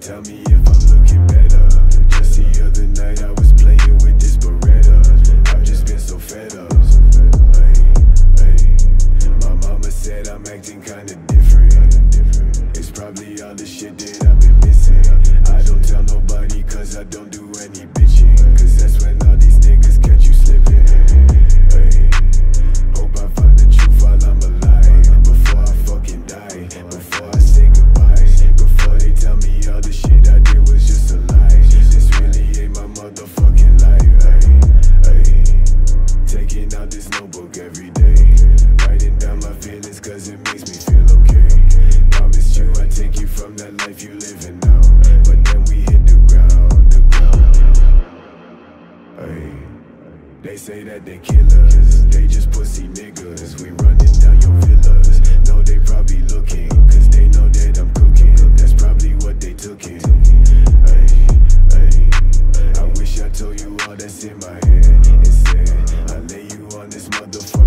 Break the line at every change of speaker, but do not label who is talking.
tell me if I'm looking better. Just the other night I was playing with this Beretta. I've just been so fed up. My mama said I'm acting kinda different. It's probably all the shit that I've been missing. I don't tell nobody cause I don't do any bitching, cause that's when all these niggas catch you slipping. Hope I find the truth while I'm alive, before I fucking die, before I say goodbye, before they tell me all the shit I did was just a lie. This really ain't my motherfucking life. Taking out this notebook every day, writing down my feelings cause it makes me feel okay. Promised you I'd take you from that life you living now, but then we hit the ground, They say that they killers, they just pussy niggas. We running down your villas, no they probably looking, cause they know that I'm cooking. That's probably what they took in. I wish I told you all that's in my head. Instead, I lay you on this motherfucker.